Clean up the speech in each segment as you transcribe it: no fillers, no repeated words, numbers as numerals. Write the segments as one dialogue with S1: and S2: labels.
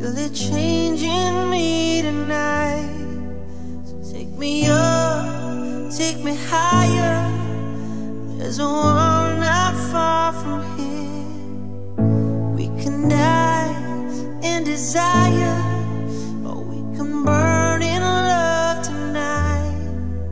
S1: feel it changing me tonight. So take me up, take me higher. There's a world not far from here. We can die in desire, or we can burn in love tonight.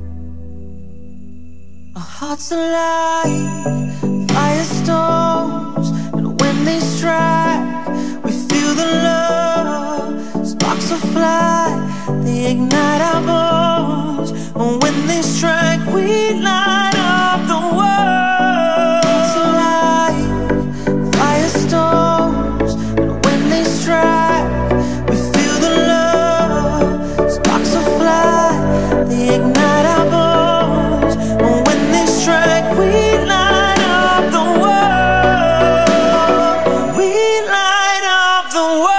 S1: Our hearts alive, firestorms, and when they strike, we feel the love. Sparks will fly, they ignite our bones, and when they strike, we light up the world. Hearts alive, firestorms, and when they strike, we feel the love. Sparks will fly, they ignite our bones, and when they strike, we light up the world. We light up the world.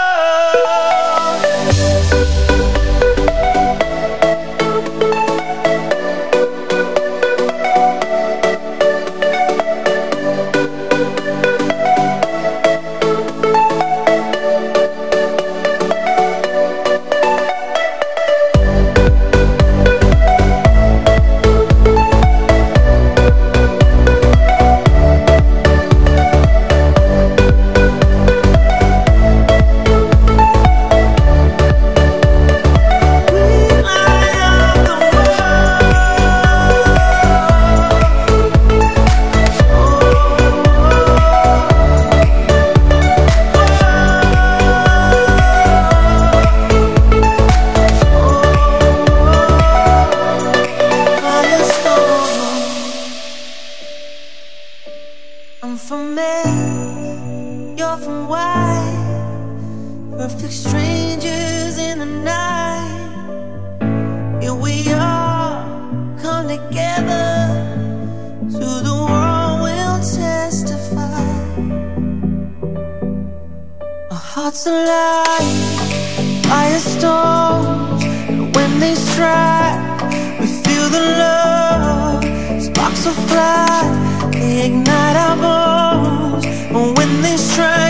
S1: I'm from May, you're from Y, perfect strangers in the night. Here we are, come together, to the world we'll testify. Our hearts alive, firestorms, and when they strike, we feel the love. Sparks will fly, they ignite our bones, and when they strike,